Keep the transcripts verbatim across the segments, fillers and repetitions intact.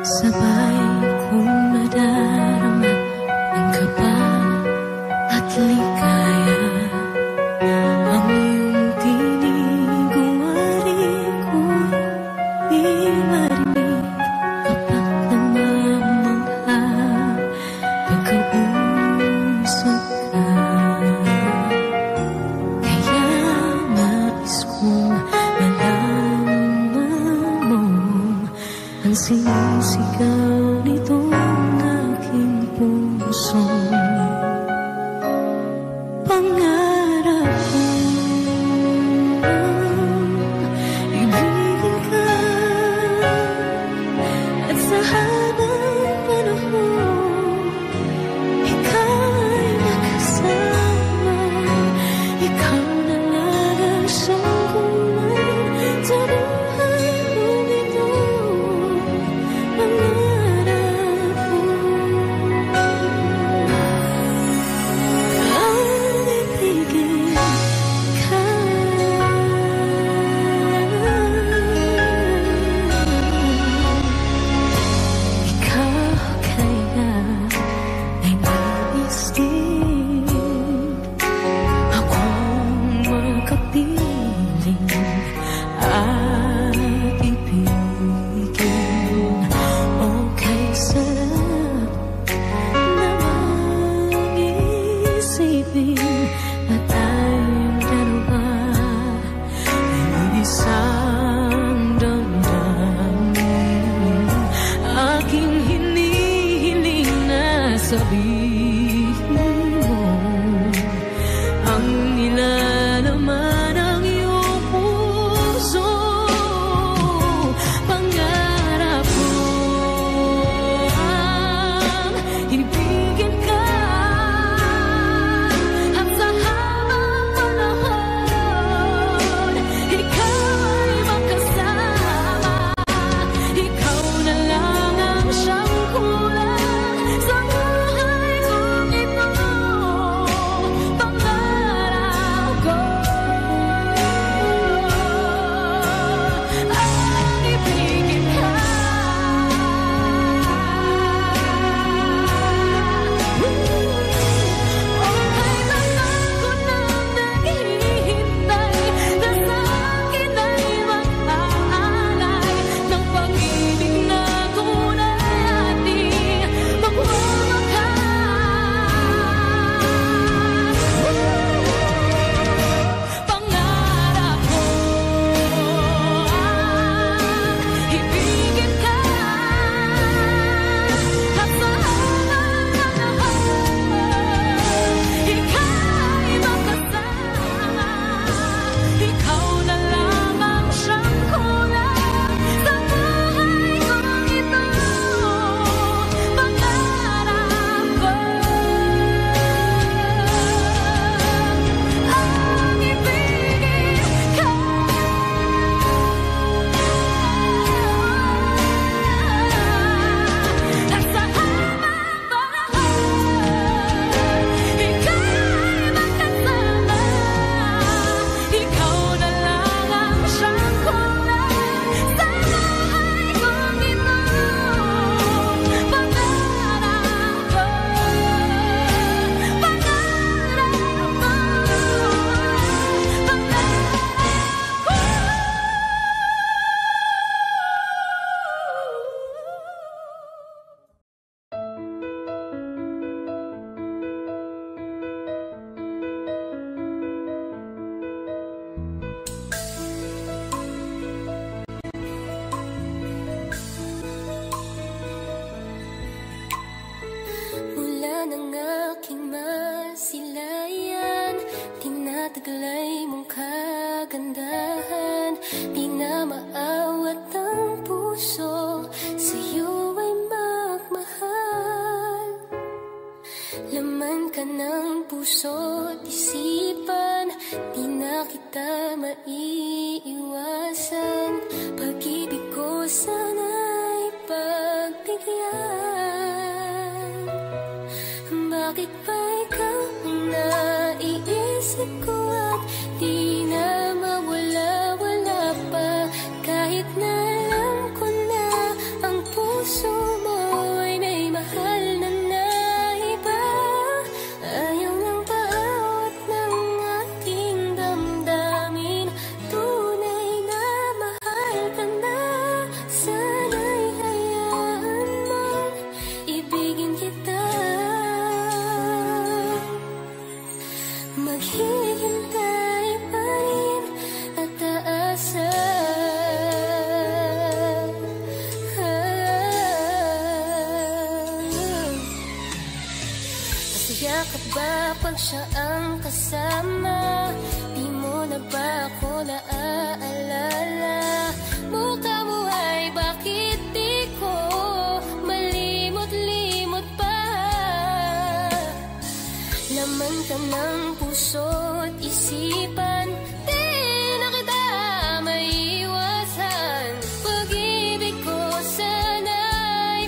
Sabay kong nadarama ang kaba at ligaya. Ang iyong tinig umari ko'y di marinig kapag namamangha pagkausap ka. Kaya nais kong malaman mo ang sinisigaw nitong aking puso. Pangarap ko ibigin ka at sa habang panahon ika'y makasama. Ikaw na lang ang siyang kulay sa buhay kong ito. Pangarap ko ang ibigin ka. Ikaw kaya ay nais din akong makapiling at ibigin. Okay, sarap namang isipin na tayong dalawa ay isang damdamin. Aking hinihiling na sabihin mo ang nilalaman ng iyong puso. Pangarap ko ang ibigin ka at sa habang panahon ika'y makasama. Ikaw na lang ang siyang kulang sa buhay kong ito. Pangarap ko ang ibigin ka. Okay lang ako nang naghihintay na sa akin ay mag-aalay ng pag-ibig na tunay ating magwawakas. Pangarap ko ang ibigin ka at sa habang panahon ika'y makasama. Ikaw na lang ang siyang kulang sa buhay kong ito. Pangarap ko ang ibigin ka at sa habang panahon ika'y makasama. Ikaw na lang ang siyang kulang sa buhay kong ito. Pangarap ko, pangarap ko, mula ng aking masilayan, tinataglay mong kagandahan. Di na maawat ang puso, sa'yo ay magmahal. Laman ka ng puso't isipan, di na kita maiiwasan. Pag-ibig ko sana'y pagbigyan. Bakit ba ikaw ang naiisip ko at di na mawala-wala pa? Kahit na alam ko na ang puso ka ba pag siya ang kasama? Di mo na ba ako naaalala? Mukha mo ay bakit di ko malimot-limot pa? Laman ka ng puso't isipan, di na kita maiwasan. Pag-ibig ko sana'y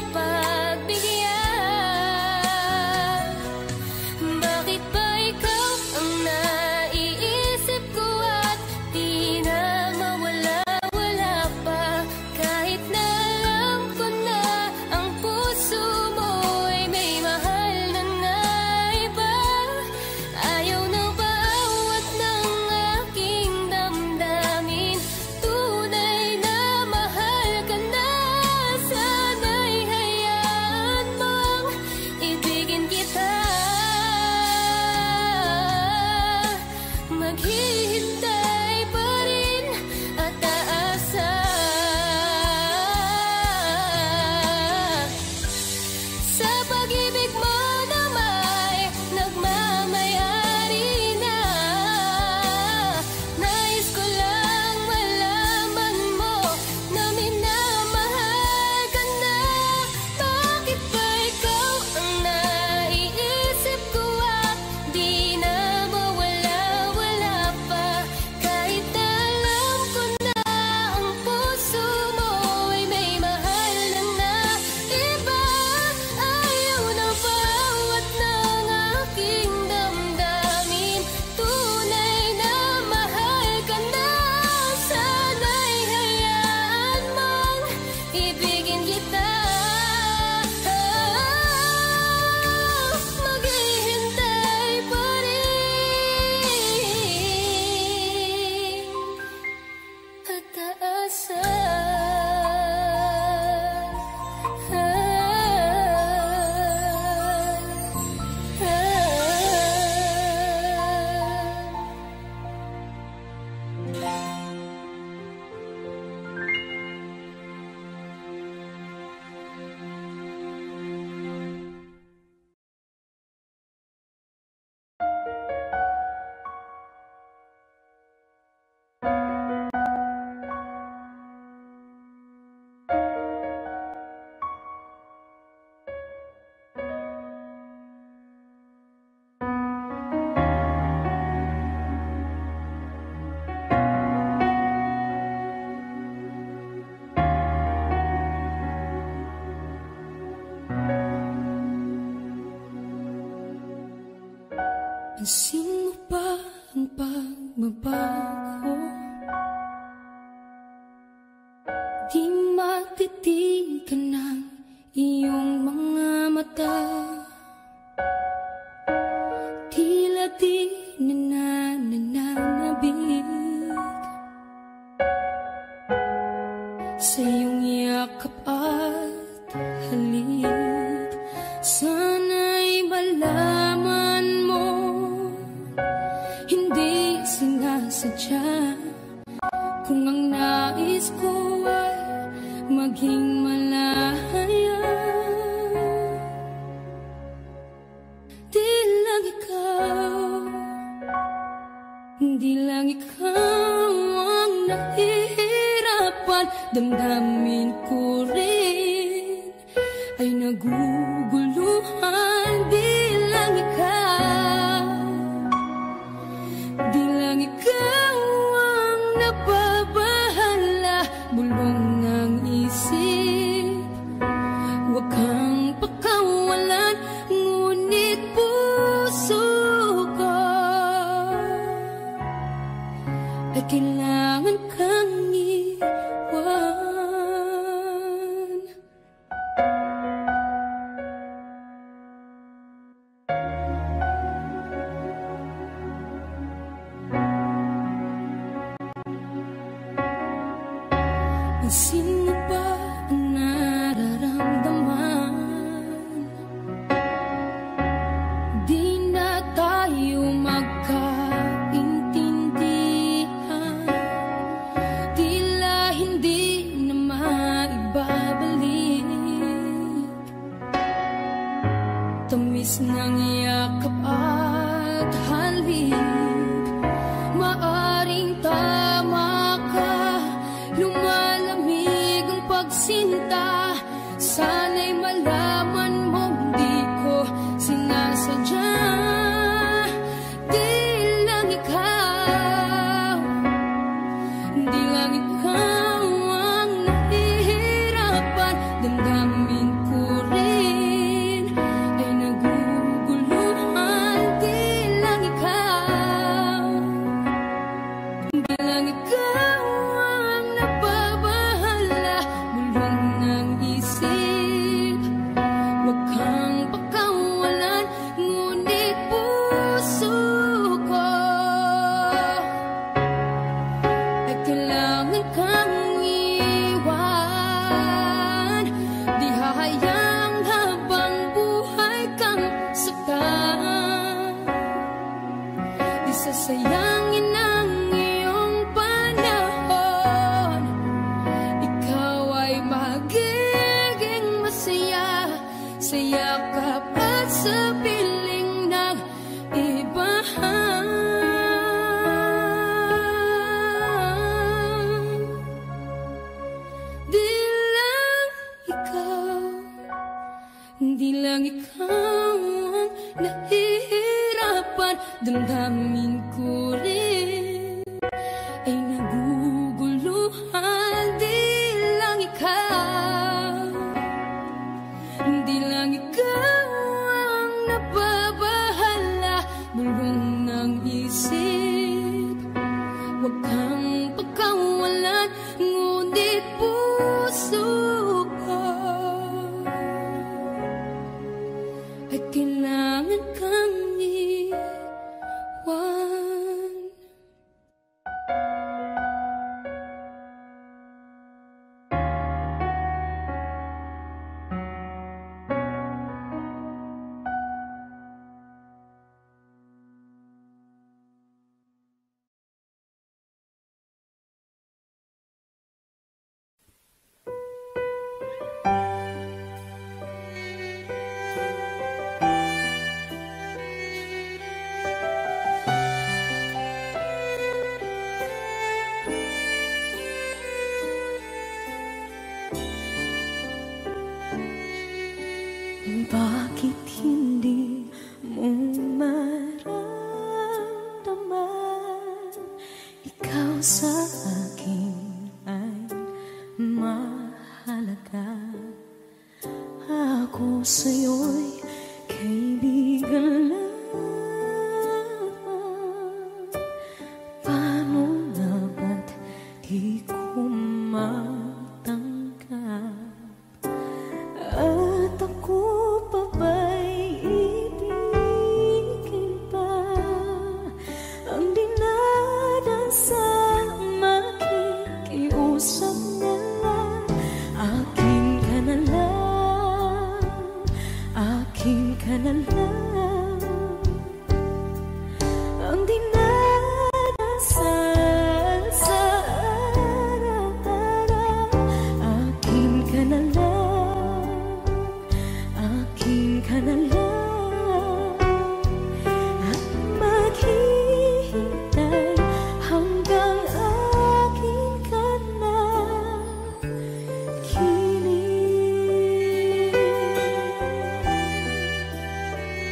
pagbigyan. Bakit ba ikaw ang naiisip ko at di na mawala-wala pa? Kahit na alam ko na ang puso mo'y may mahal na na iba. Ayaw na bawat ng aking damdamin, tunay na mahal ka na. Sana'y hayaan mong ibigin kita. Maghihintay pa rin at aasa. Sa pag-ibig mo na may nagmamayari na. Nais ko lang malaman mo na minamahal ka na. Bakit ba ikaw ang naiisip ko at di na mawala-wala pa? Kahit na alam ko na ang puso mo'y may mahal na na iba. Ayaw na bawat ng aking damdamin, tunay na mahal ka na. Sana'y hayaan mong ibigin kita. Maghihintay pa rin at aasa. Pansin mo ba ang pagbabago? Di matitigan ng iyong mga mata. Tila di na nananabig sa iyong yakap at halik. Sana'y malaman mo, hindi sinasadya. Kung ang nais ko ay maging malaman, Tamis ng yakap at halik, maaring tama ka. Lumalamig ang pagsinta, sana'y malaman mong di ko sinasadya. Di lang ikaw, di lang ikaw ang nahihirapan. Damdamin ko rin ay naguguluhan. Di lang ikaw, di lang ikaw ang napabahala. Bulong ng isip, wag kang pakawalan. Ngunit puso ko ay kailangan kang iwan. Di hahayang habang buhay kang saktan. Di sasayangin ang iyong panahon. Ikaw ay magiging masaya sa yakap at sa piling ng iba. Di lang ikaw, di lang ikaw ang nahihirapan. Damdamin ko rin ay naguguluhan. Di lang ikaw, di lang ikaw ang nababahala. Bulong ng isip, wag kang pagkawalan. Ngunit puso ko ay kailangan kang iwan. Bakit hindi mo maramdaman? Ikaw sa akin ay mahalaga. Ako sa'yo'y kaibigan lang. Paano na ba't di ko matanggap? At ako pa ba'y ibigin pa? Ang dinadasal, makikiusap na lang. Akin ka na lang, akin ka na lang. Ang dinadasal sa araw-araw. Akin ka na lang, akin ka na lang. At maghihintay hanggang akin ka na kilig.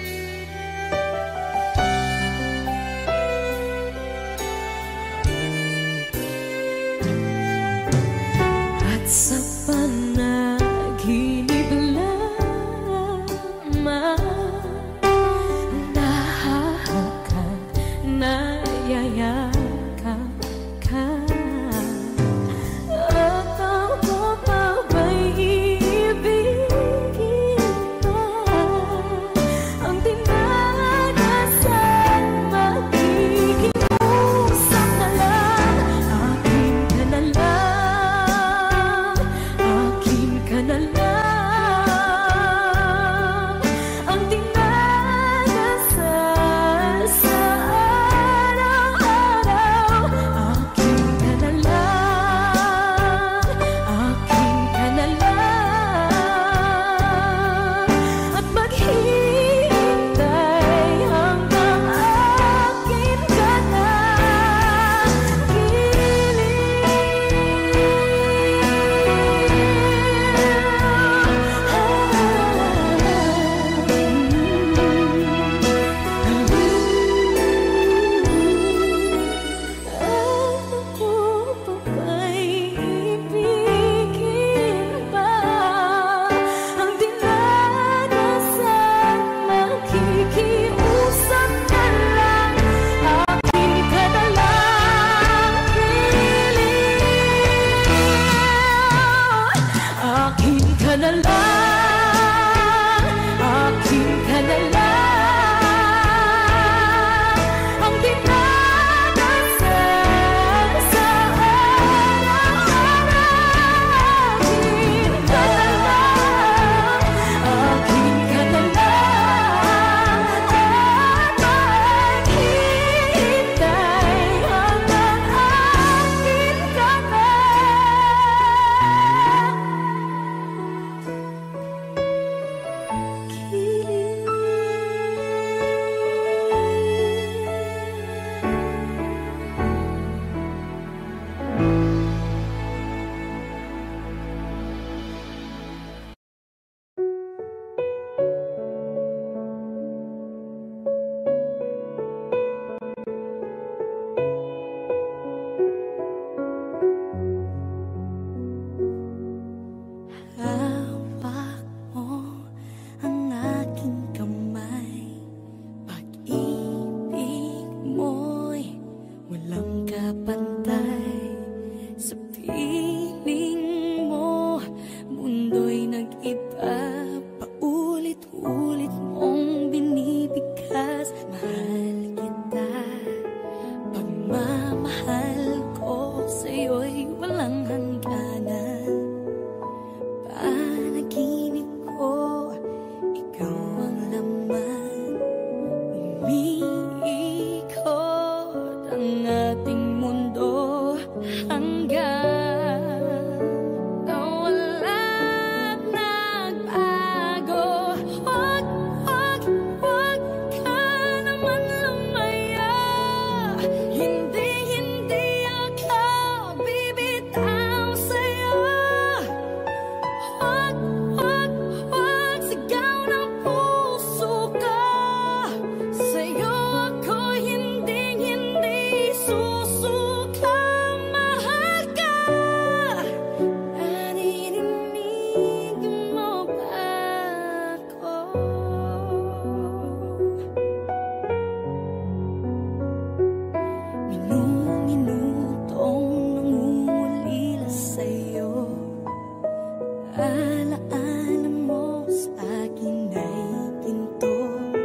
alaala mo sa akin ay ginto.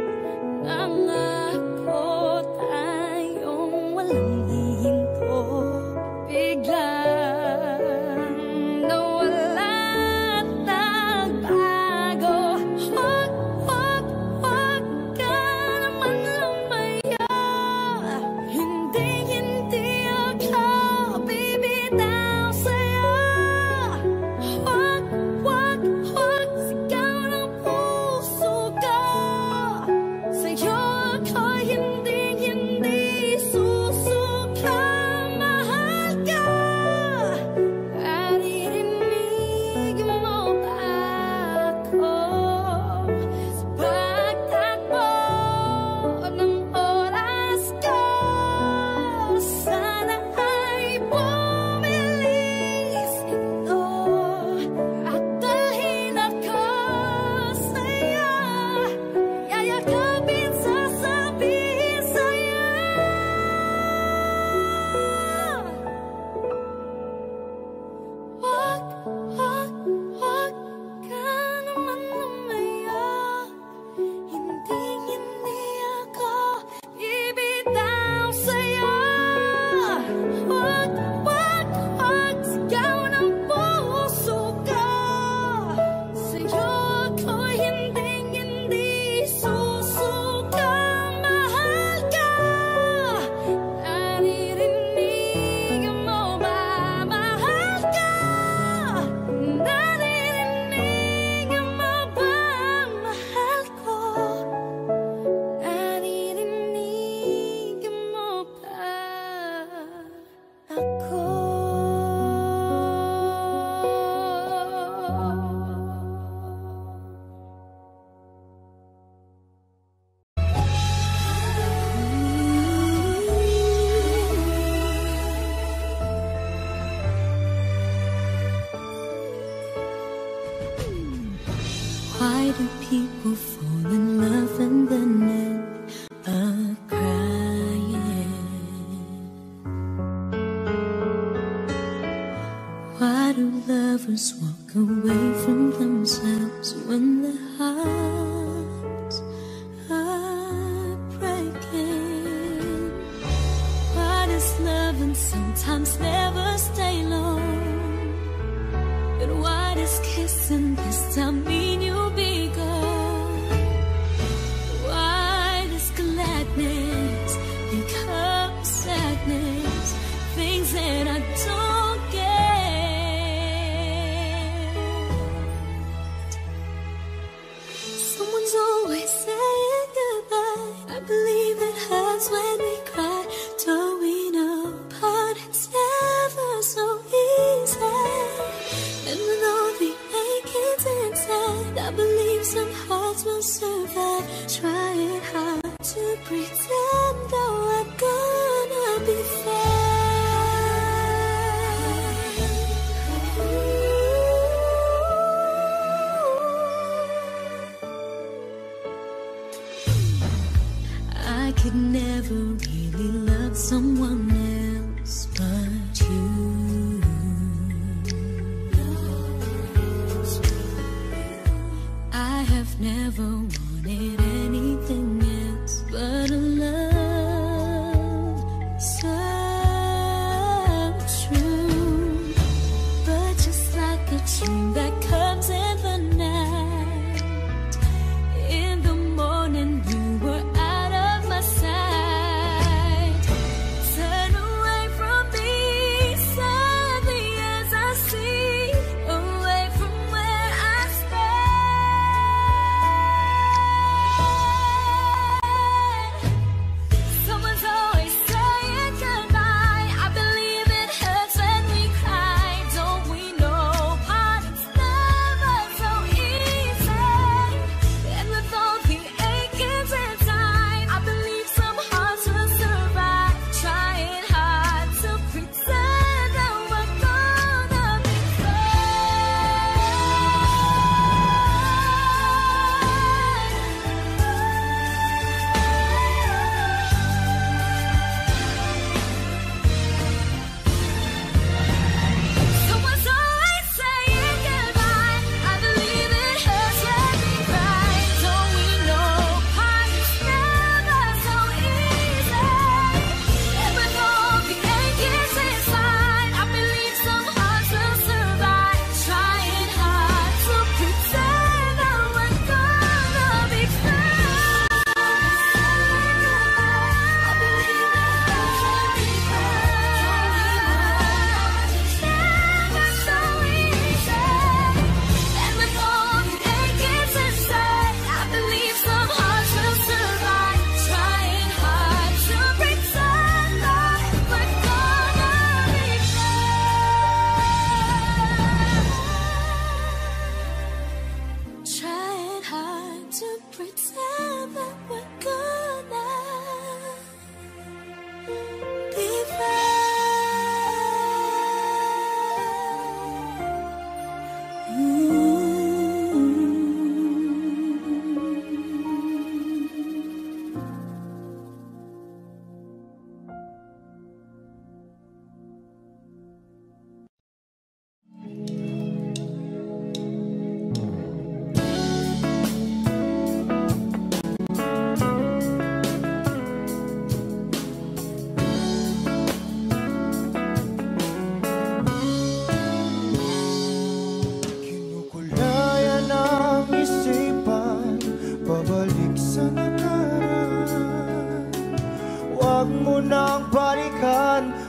Nangako tayong walang hihinto. Biglang nawala at nagbago. Huwag, huwag, huwag ka naman lumaya. Hindi, hindi ako bibitaw sa'yo. Huwag, huwag, huwag sigaw ng puso ko. Sa'yo ako'y hindi, hindi susuka. Mahal ka. Naririnig mo ba ako sa pagtakbo ng oras ko? Sana ay bumilis ito at dalhin ako sa'yo. Yayakapin, sasabihin sa'yo. Huwag, huwag, huwag ka naman lumaya. Hindi, hindi ako bibitaw sa'yo. Huwag, huwag, huwag sigaw ng puso ko. Sa'yo ako'y hindi, hindi susuka. Mahal ka. Naririnig mo ba? Mahal ka. Naririnig mo ba? Mahal ko. Naririnig mo ba ako? Why do people fall in love and then end up crying? Why do lovers walk away from themselves when their hearts are breaking? Why does loving sometimes never stay long? And why does kissing this time mean you'll be gone? Why does gladness become sadness? Things that I don't get. Someone's always saying goodbye. I believe it hurts when we cry. Towing apart, it's never so easy. And with all the achings inside, I believe some hearts will survive. Trying hard to pretend that we're gonna be fine. I could never really love someone else but you. I have never wanted anything else but a love so true. But just like a dream that comes in the night, in the morning you were out of my sight. Turn away from me, sadly as I see, away from where I stand.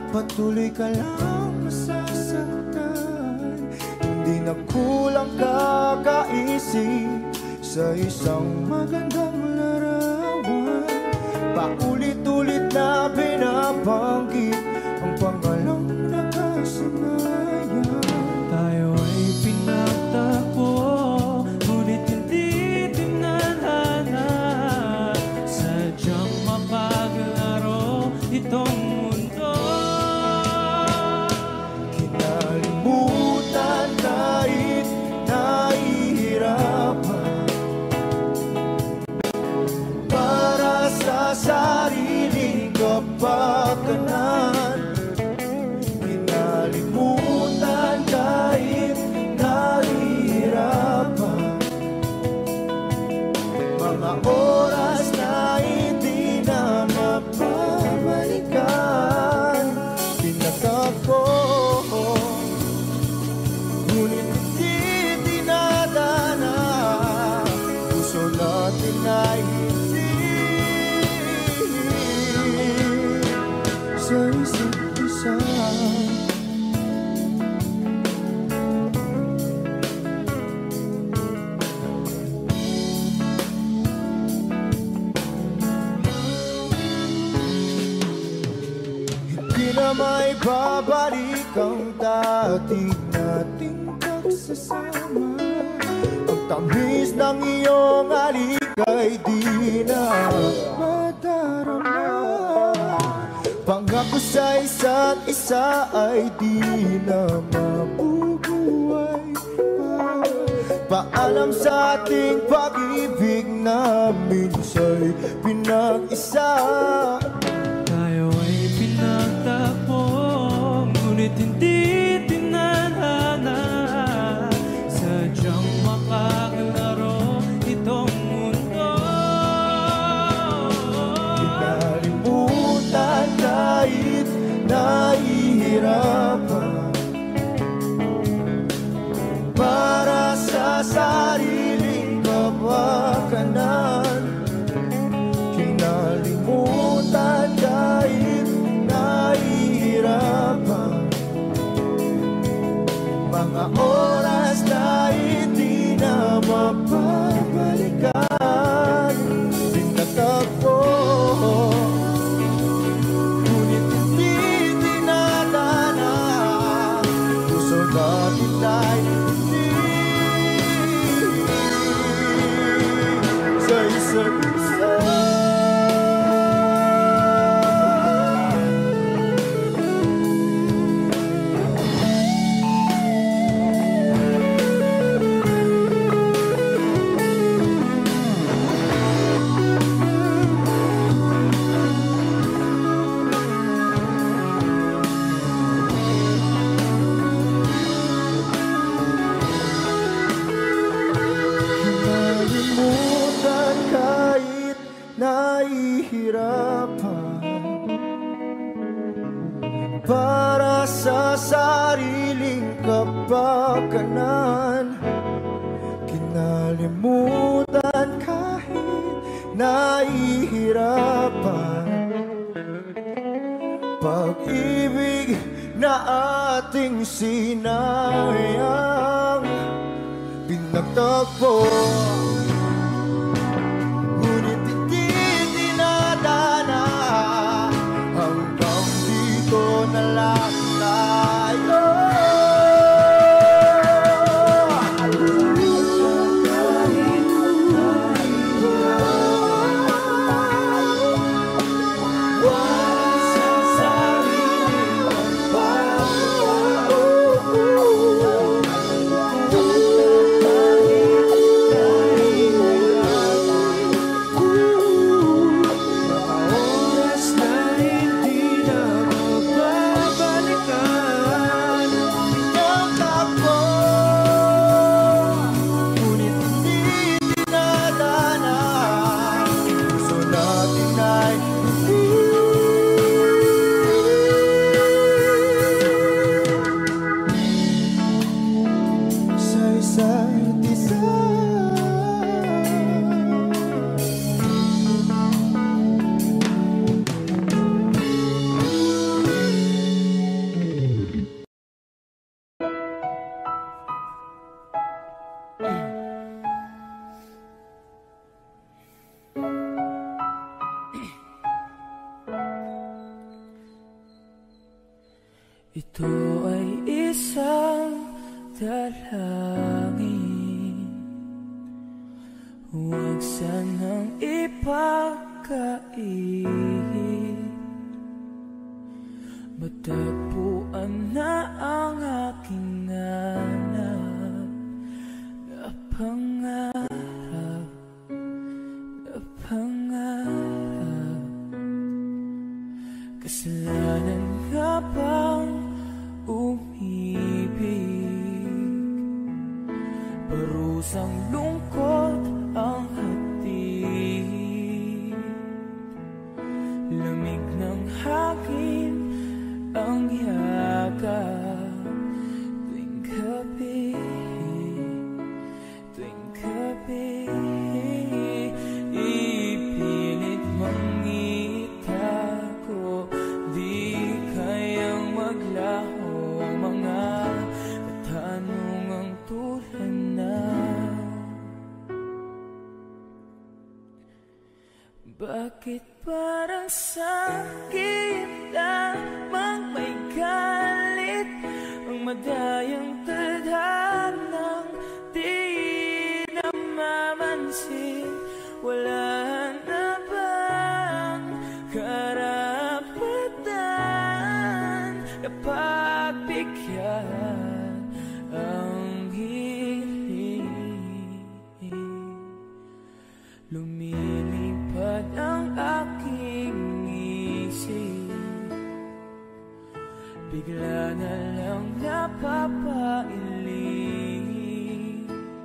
patuloy ka lang masasaktan. Hindi na kulang kakaisip sa isang magandang larawan. Paulit-ulit na binabanggit ang pangalang nakasanayan. Tayo ay pinagtagpo, ngunit hindi tinadhana. Sadyang mapaglaro itong mundo. Kinalimutan kahit nahihirapan, para sa sariling kapakanan. Kinalimutan kahit nahihirapan, mga oras na hindi na mapabalikan. Pinagtagpo, ngunit hindi dinadana. Puso natin ay hindi sa isa't isa. Hindi na may babalik ang dati nating pagsasama. Ang tamis ng iyong halik ay di na madarama. Pangako sa isa't isa ay di na mabubuhay pa. Paalam sa ating pag-ibig na minsa'y pinag-isa. Tayo ay pinagtagpo, ngunit hindi tinadhana. Sadyang makaglaro itong mundo. Kinalimutan kahit nahihirapan, para sa sariling kapakanan. Kinalimutan kahit nahihirapan, mga oras na hindi na mapabalikan. Pinagtagpo, ngunit hindi dinadana. Puso natin ay hindi sa isa't isa. Kinalimutan kahit nahihirapan, para sa sariling kapakanan. Kinalimutan kahit nahihirapan, pag-ibig na ating sinayang. Pinagtagpo, ngunit hindi dinadana. Hanggang dito na lang tayo. huwag sanang ipagkait. Matagpuan na ang aking hanap na pangarap, na pangarap. Kasalanan nga bang umibig? Parusang lungkot ang hatid, lamig ng hangin ang yakap tuwing gabi, tuwing gabi. Ipilit mangitago, di kayang maglaho ang mga katanungang tulad na bakit parang sakit lamang may galit ang madayang tadhanang di namamansin? Wala na bang karapatan na pagbigyan ang hiling? Lumilipad ang aking isip, bigla na lang napapailing.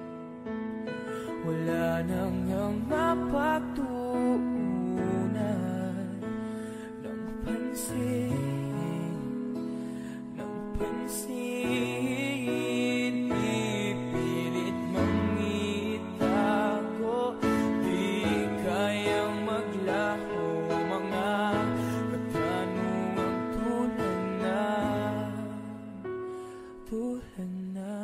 Wala nang ang mapagtuunan ng pansin, ng pansin. Ipilit mangitago, di kayang maglaho mga katanungang tulad na, tulad na.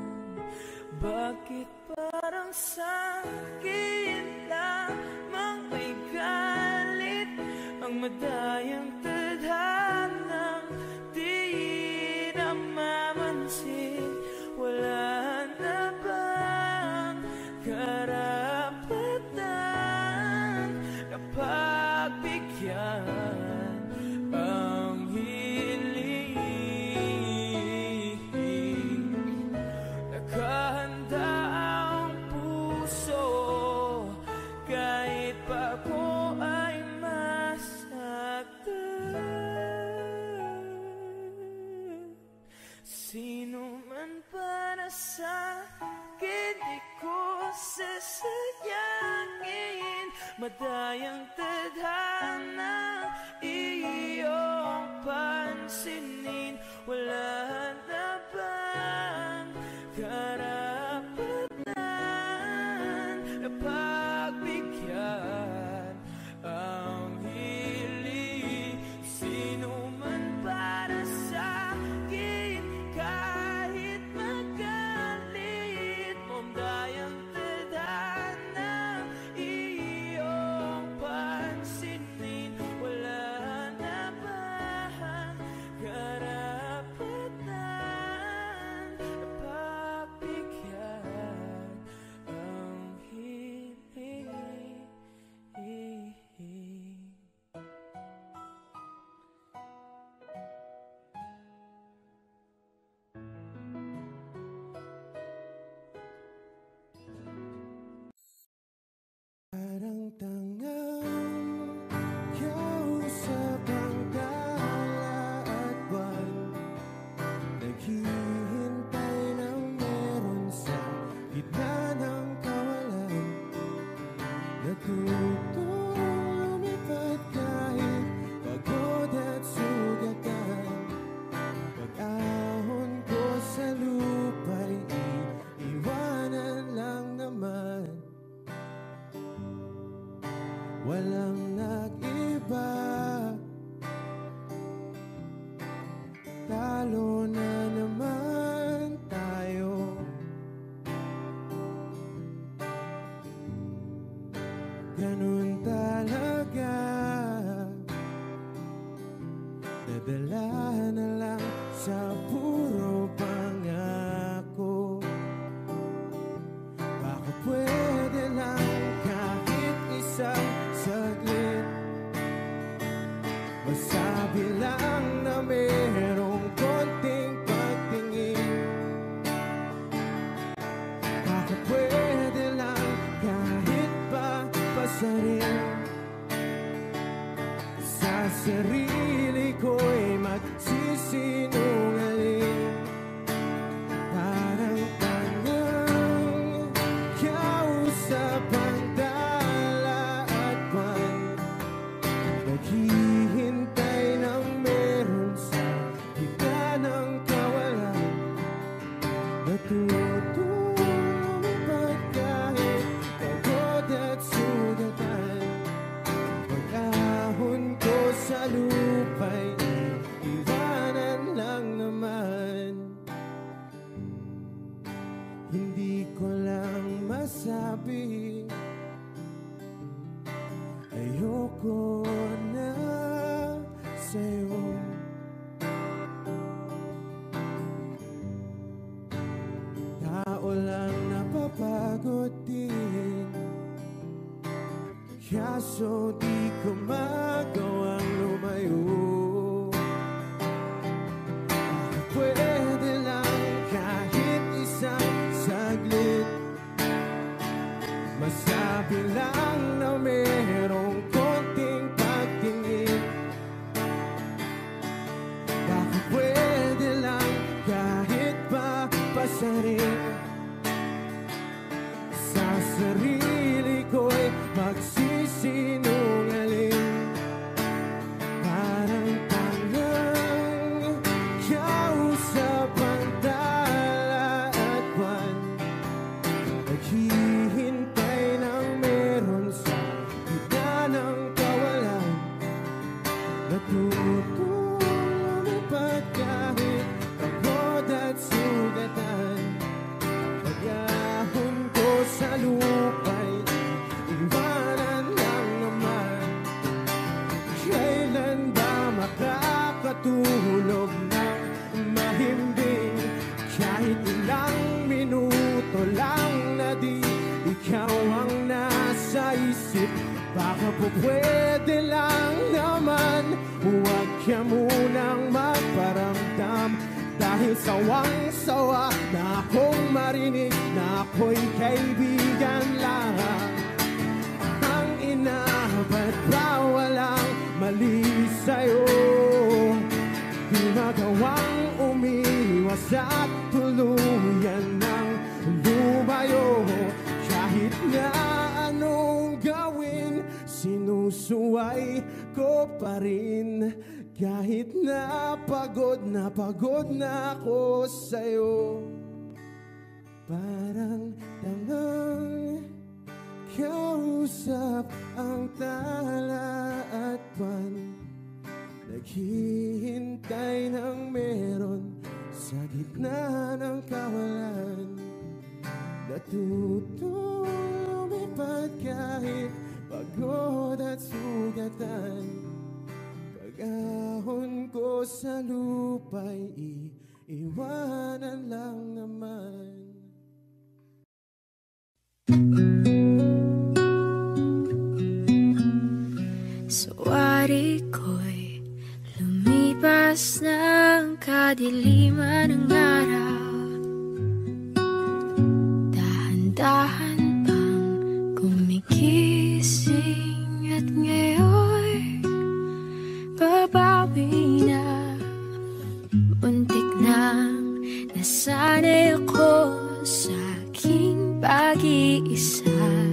Bakit parang sakit lamang may galit ang madayang tadhanang di namamansin? Wala na bang karapatan na pagbigyan ang hiling? Nakahanda ang puso kahit pa ako ay masaktan. Sino man para sa akin di ko sasayangin, madayang tadhana iyong pansinin. Wala na bang karapatan na pagbigyan ang hiling? Sino man para sa akin kahit magalit, mamdayang tadhana iyong pansinin. Wala na bang karapatan na pagbigyan ang hiling? Parang tangang kausap ang tala at buwan, naghihintay ng meron sa gitna ng kawalan. Natutulong lumipad kahit pagod at sugatan. Pag-ahon ko sa lupa'y iiwanan lang naman. Walang nag-iba, talo na naman tayo. Ganun talaga, nadala na lang sa puro pangako. Baka pwede lang sarili ko'y magsisinungaling. Parang tangang kausap ang dala at buwan, naghihintay ng meron sa gitna ng kawalan. Natutulog kahit pagod at sugatan, pag-ahon ko sa lupa'y iwanan lang naman. Hindi ko lang masabi, ayoko na sa'yo. Tao lang napapagod din, kaso di ko magawang lumayo. Pwede lang kahit isang saglit, masabi lang na merong konting pagtingin. Bakit pwede lang kahit pa pasarin, sa sarili ko'y magsisinungaling. Parang tangang kausap ang dala at buwan, naghihintay ng meron sa gitna ng kawalan. Natutulipad kahit pagod at sugatan, pag-ahon ko sa lupa'y iwanan lang naman. Kailan ba makakatulog ng mahimbing, kahit ilang minuto lang na di ikaw ang nasa isip? Baka po pwede lang naman, huwag ka munang magparamdam, dahil sawang-sawa na akong marinig na ako'y kaibigan lang. Ang ina, ba't ba walang mali sa'yo? Di magawang umiwas at tuluyan ng lumayo. Kahit na anong gawin, sinusuway ko pa rin. Kahit na pagod na pagod na ako sa'yo. Parang tangang kausap ang tala at buwan, naghihintay ng meron sa gitna ng kawalan. Natutulipad kahit pagod at sugatan, pag-ahon ko sa lupa'y iiwanan lang naman. Sawari ko'y lumipas ng kadiliman ng araw, dahan-dahan pang gumigising at ngayon babawi na. Muntik nang nasanay ako sa aking pag-iisa,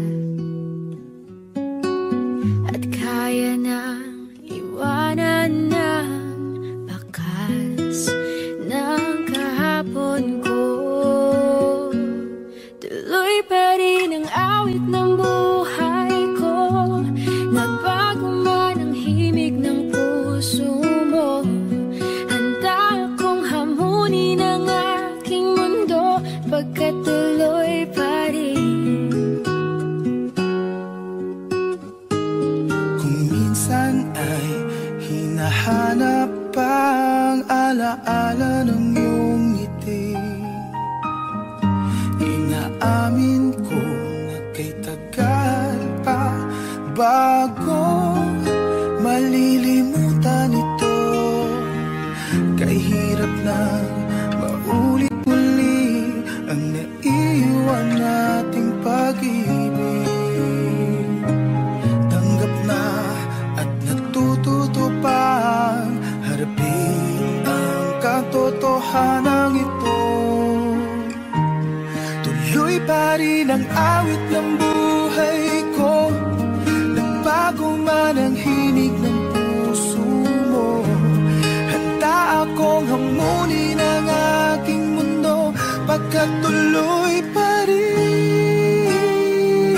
at kaya nang iwanan ng bakas ng kahapon ko. Tuloy pa rin ang awit ng buhay ko, nagbago man ang himig ng puso mo. Handa akong hamunin ang aking mundo, pagkatuloy pa rin. pagkatuloy pa rin.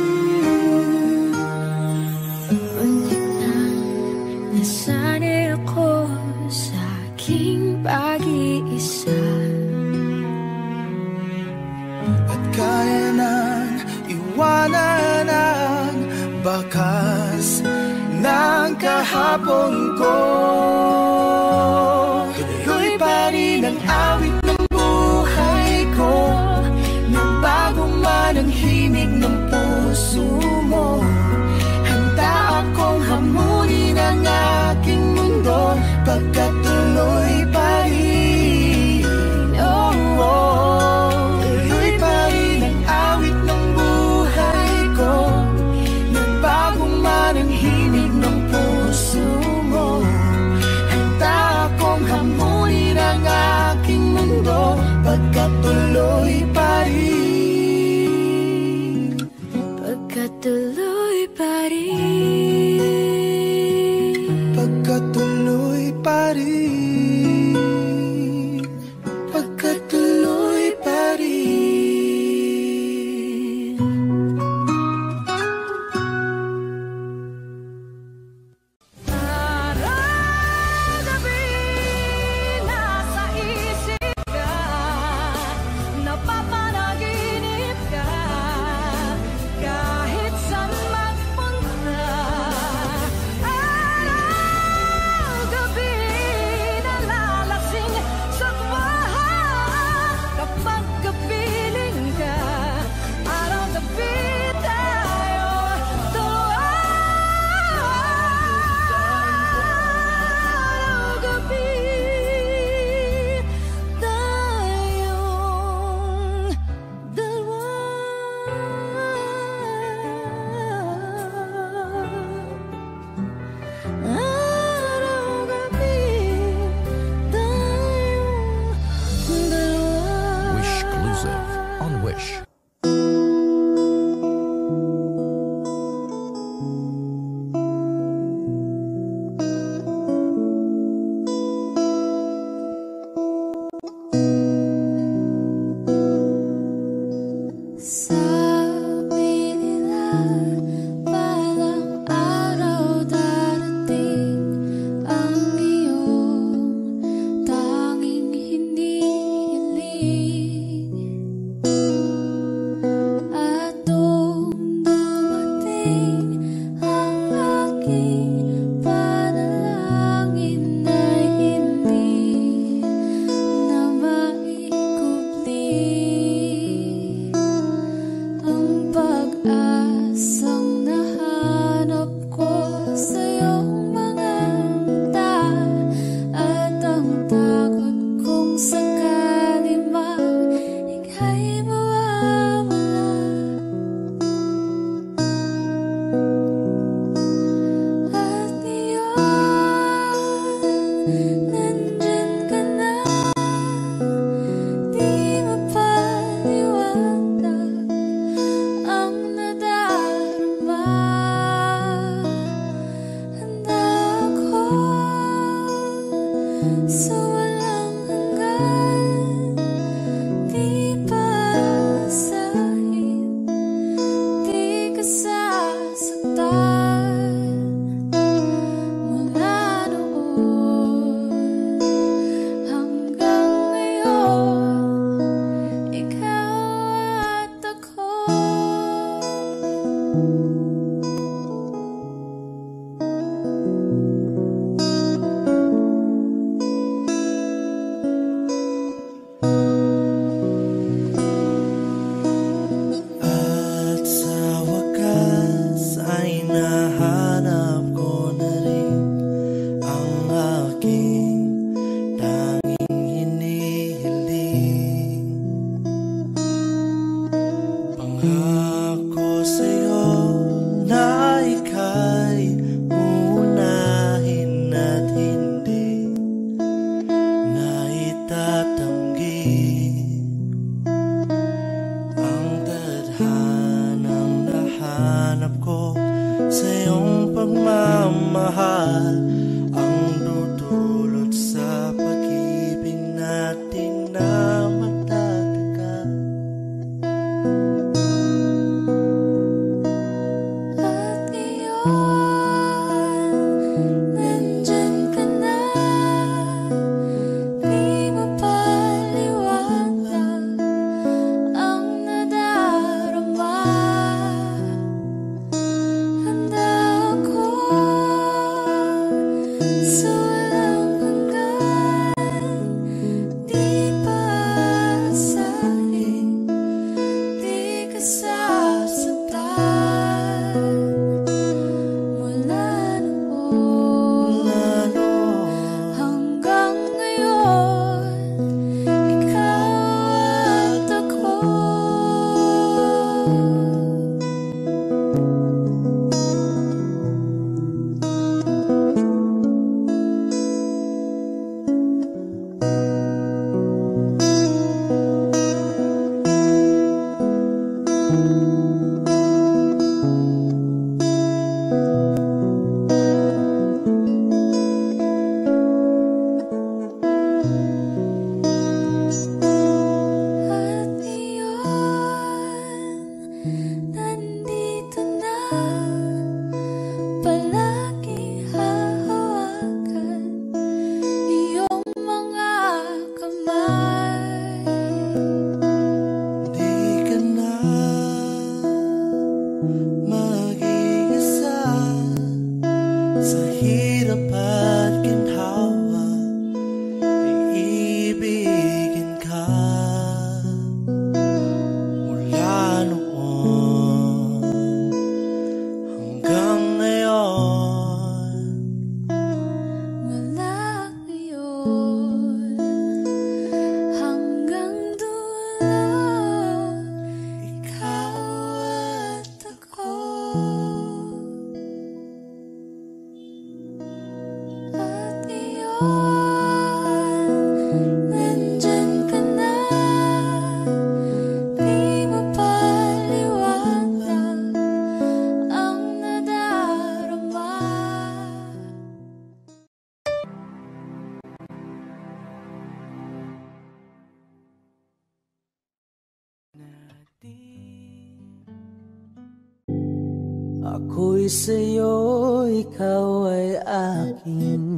Ulit na nasanay ako sa aking pag-iisa, at kaya nang iwanan ang bakas ng kahapon ko. Tuloy pa rin ang awit ng buhay ko, nagbago man ang himig ng puso mo. Handa akong hamunin ang aking mundo, pagkatuloy pa rin. Oh, oh. Tuloy pa rin ang awit ng buhay ko, nagbago man ang himig ng puso mo. Handa akong hamunin ang aking mundo, pagkatuloy pa rin. pagkatuloy pa rin. Pagkatuloy pa rin. Pagkatuloy pa rin. Araw-gabi nasa isip ka, napapanaginip ka, kahit saan magpunta. Araw-gabi nalalasing sa bahay, kapag kapiling ka. Araw-gabi tayo Araw-gabi tayong dalawa. Araw-gabi tayong dalawa. Wish exclusive on Wish. Sabi nila balang araw darating ang iyong tanging hinihiling, at nung dumating ang aking panalangin ay hindi na maikubli. Ang pag-asang nahanap ko sa iyong mga mata, at ang takot kong sakali mang ika'y mawawala. At ngayon, nandyan ka na, di mapaliwanag ang nadarama. Handa ako sa walang hanggan, di paasahin, di ka sasaktan. Mula noon hanggang ngayon, ikaw at ako. At sa wakas ay nahanap ko na rin ang aking tanging hinihiling. Pangako sa'yo na ika'y uunahin at hindi na itatanggi. Ang tadhanang nahanap ko sa iyong pagmamahal, ang dudulot sa pag-ibig natin na magtatagal. mag-iisa sa hirap at ginhawa, iibigin ka mula noon hanggang ngayon. Mula ngayon hanggang dulo, ikaw at ako. At ngayon, nandyan ka na, di mo paliwanag ang nadarama. Ako'y sa'yo, ikaw ay akin.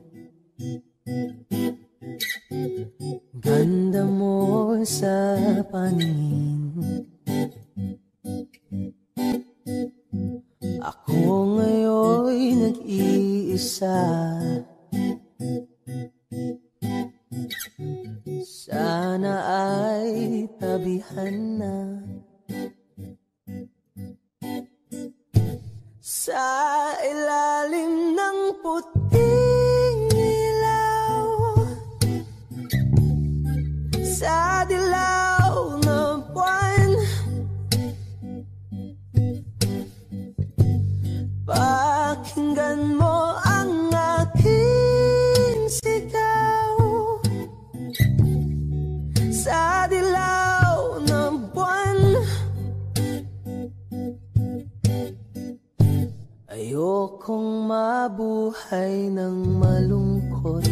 Ganda mo sa paningin. Ako ngayon'y nag-iisa. Sana ay tabihan na sa ilalim ng puting ilaw, sa dilaw ng buwan, pakinggan mo ang aking sigaw. Sa dilaw ng buwan, ayokong mabuhay ng malungkot.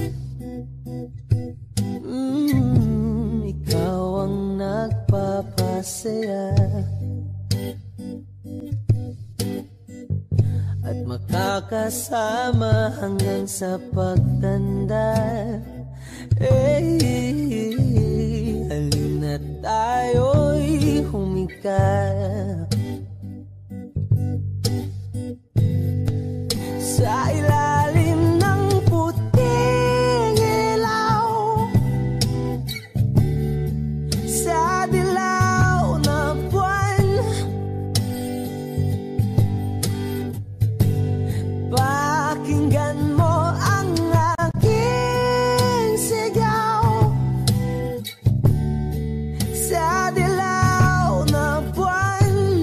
Mm, ikaw ang nagpapasaya at makakasama hanggang sa pagtanda. Eh, halina tayo'y humikap sa ilalim ng puting ilaw, sa dilaw na buwan, pakinggan mo ang aking sigaw. Sa dilaw na buwan,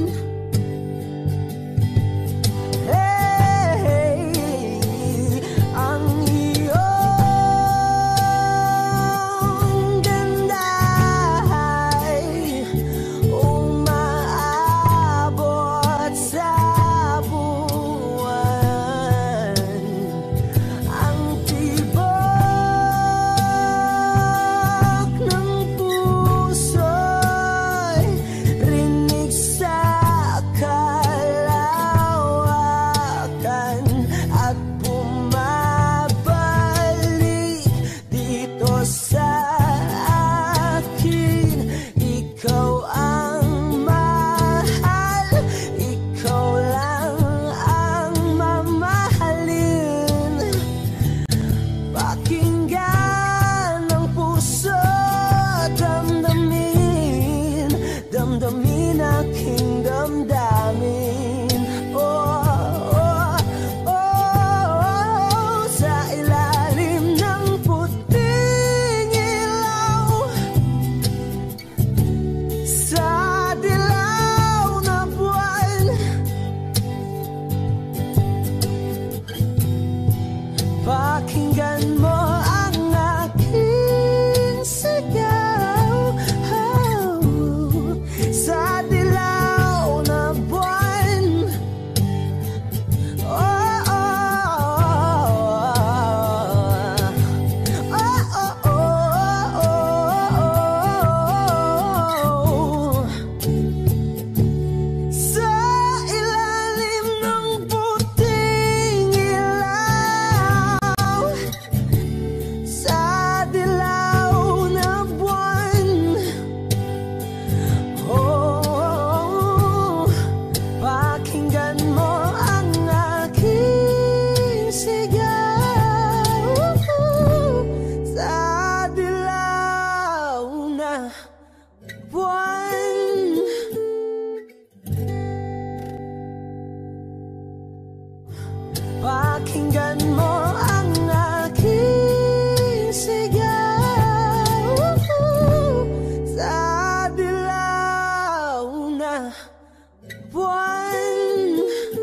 buwan.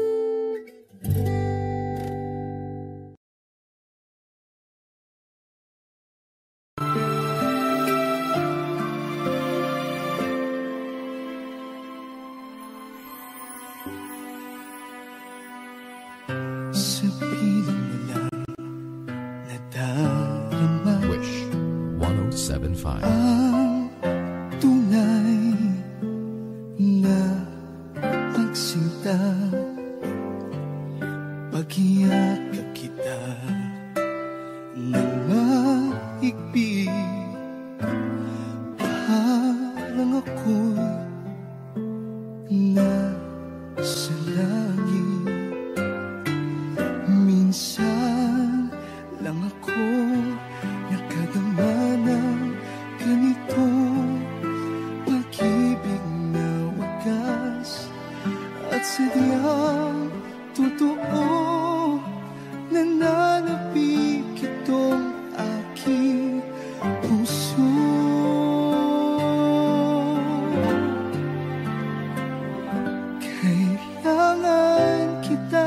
Sa piling mo lang nadarama Wish one oh seven point five. ang tunay na pagsinta. Pag-iyakap kita ng mahigpit, parang ako'y nasa langit. Minsan lang ako nakadama ng ganito, pag-ibig na wagas at sadyang totoo. Nananapig itong aking puso. Kailangan kita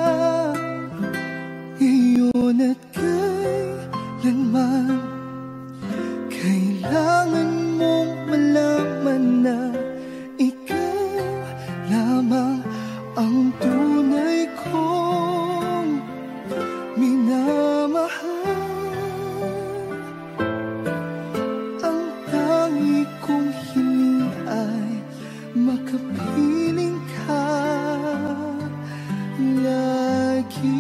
ngayon at kailanman. Kailangan mong malaman na ikaw lamang ang tunay kong minamahal. Ang tangi kong hiling ay makapiling ka lagi.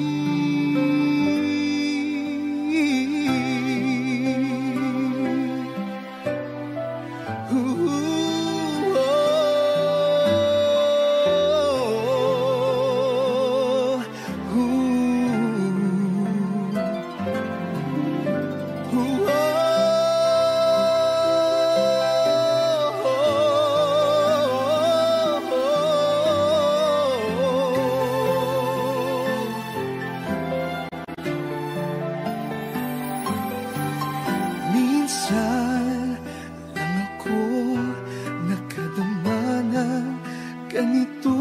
Minsan lang ako nakadama ng ganito,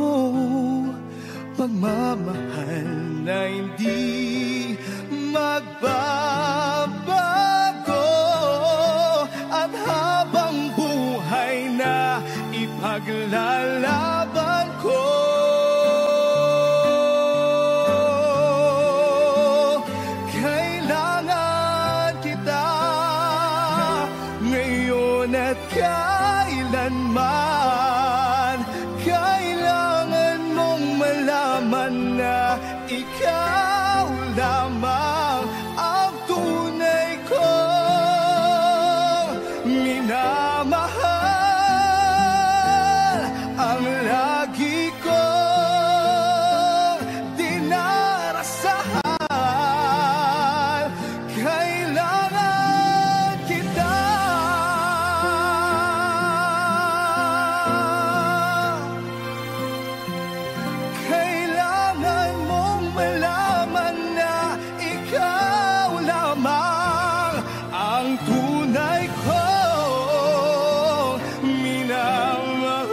pagmamahal na hindi magbabago, at habang buhay na ipaglalaban ko. Kailangan kita ngayon at kailanman. Kailangan mong malaman na ikaw lamang ang tunay kong minamahal. Ang lagi kong dinarasahan. Kailangan kita. Kailangan mong malaman na ikaw lamang ang tunay kong minamahal.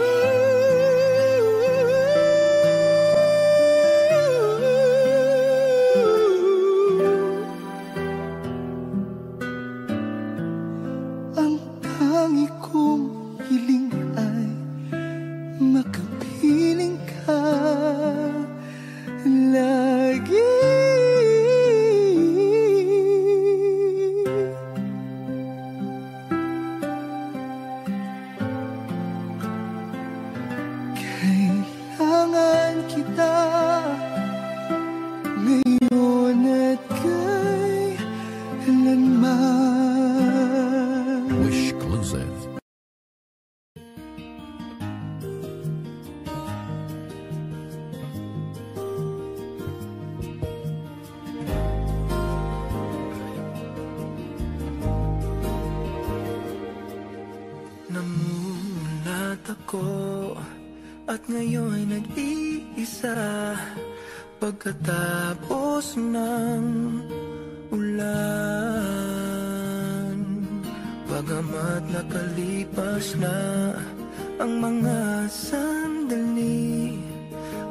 Ang tangi kong hiling ay makapiling ka lagi. Kailangan kita ngayon at kailanman. Wish exclusive. Namulat ako at ngayon nag-iisa, pagkatapos ng ulan. Bagamat nakalipas na ang mga sandali,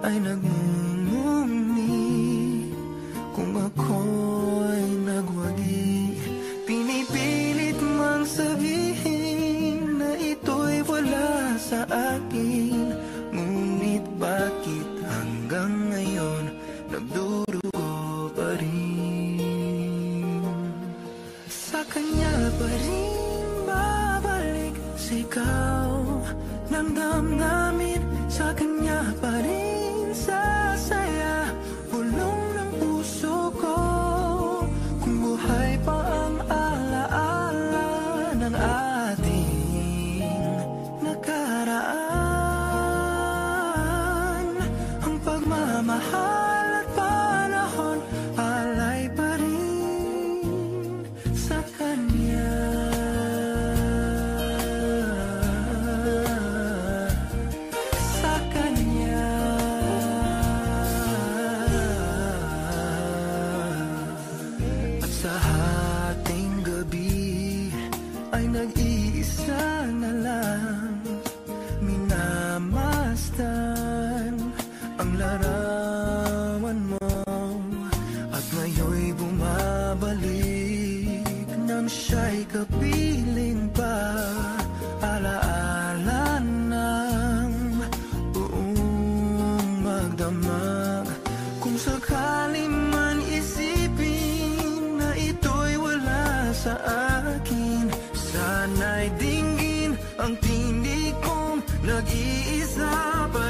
ay nagmumuni. Kung ako'y nagwagi, pinipilit mang sabihin na ito'y wala sa akin. Ngunit bakit hanggang ngayon nagdurugo pa rin? Sa kanya pa rin babalik sigaw ng damdamin, sa kanya pa rin sasaya bulong ng puso ko. Kung buhay pa ang alaala ng ating nakaraan, ang pagmamahal at panahon alay pa rin sa kanya. Sa kanya. At sa hating gabi ay nag-iisa na lang, minamasdan ang larawan mo. At ngayon'y bumabalik nang siya'y kapiling pa, alaala ng buong magdamag. Kung sakali man isipin na ito'y wala sa akin, sana'y dinggin ang tinig kong nag-iisa pa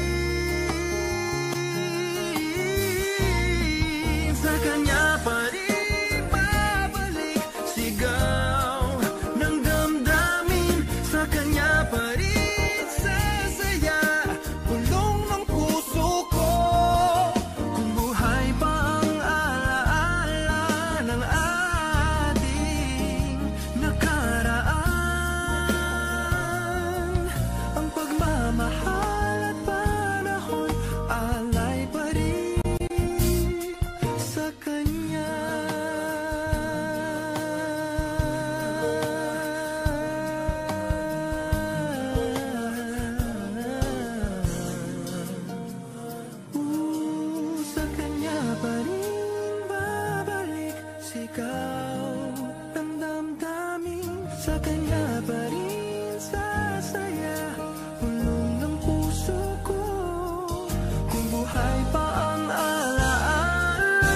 rin. Sa kanya pa rin babalik sigaw ng damdamin, sa kanya pa rin sasaya bulong ng puso ko. Kung buhay pa ang alaala ng ating nakaraan, ang pagmamahal at panahon alay pa rin sa kanya. Ooh, sa kanya pa rin babalik sigaw ng damdamin, sa kanya pa rin sasaya bulong ng puso ko. Kung buhay pa ang alaala,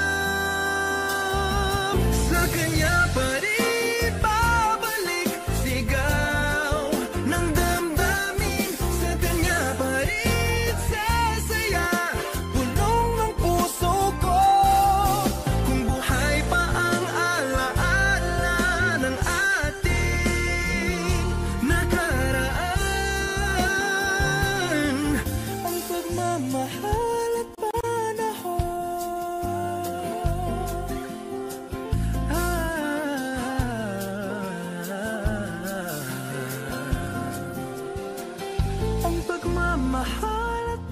sa kanya pa rin babalik sigaw ng damdamin, sa kanya pa rin sasaya bulong ng puso ko. Kung buhay pa ang alaala ng ating nakaraan, ang pagmamahal at panahon ang pagmamahal at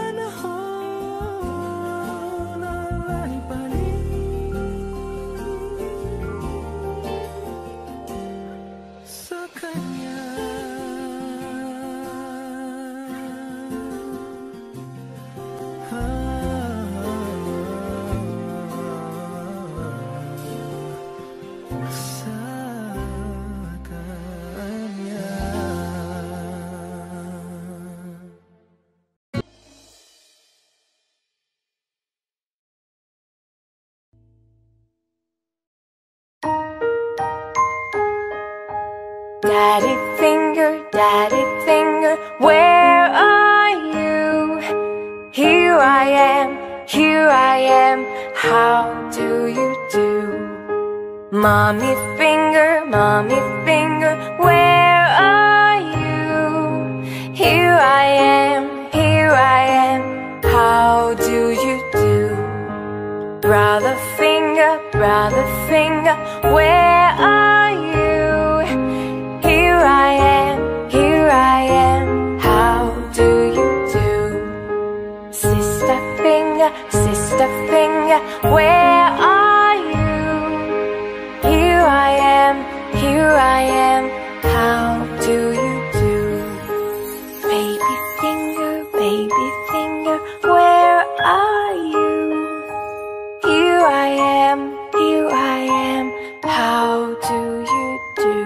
panahon alay pa rin sa kanya. Sa kanya. Daddy finger, daddy finger, where are you? Here I am, here I am, how do you do? Mommy finger, mommy finger, where are you? Here I am, here I am, how do you do? Brother finger, brother finger, where are you? Here I am, here I am, how do you do? Sister finger, sister finger, where are you? Here I am, here I am, how do you do? Baby finger, baby finger, where are you? Here I am, here I am, how do you do?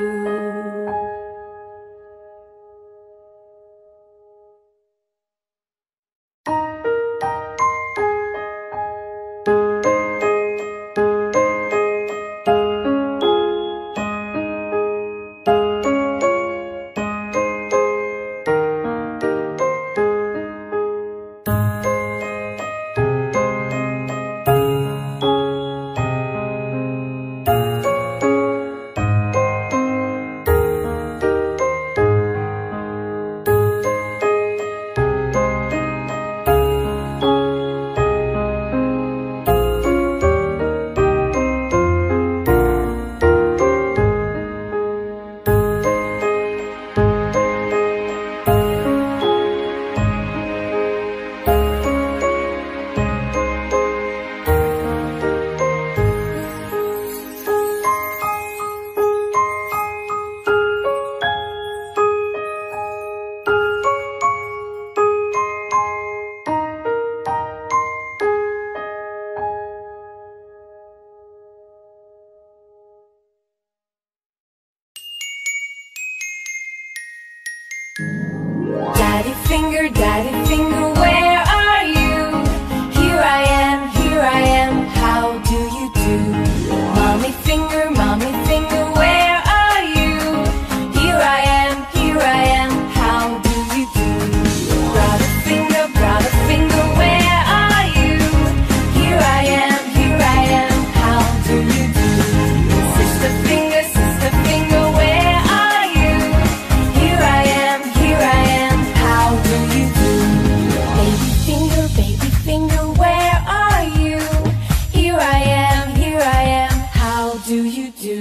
Daddy finger, daddy finger, where are you? Here I am, here I am, how do you do? Mommy finger, mommy finger, where are you? Here I am, here I am, how do you do? Brother finger, brother finger, where are you? Here I am, here I am, how do you do? Sister finger, sister finger, where are you? Here I am, here I am, how do you do? Baby finger, baby finger, where are you? Here I am, here I am, how do you do?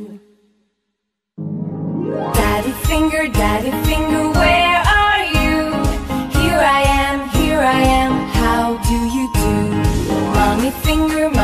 Daddy finger, daddy finger, where are you? Here I am, here I am, how do you do? Mommy finger,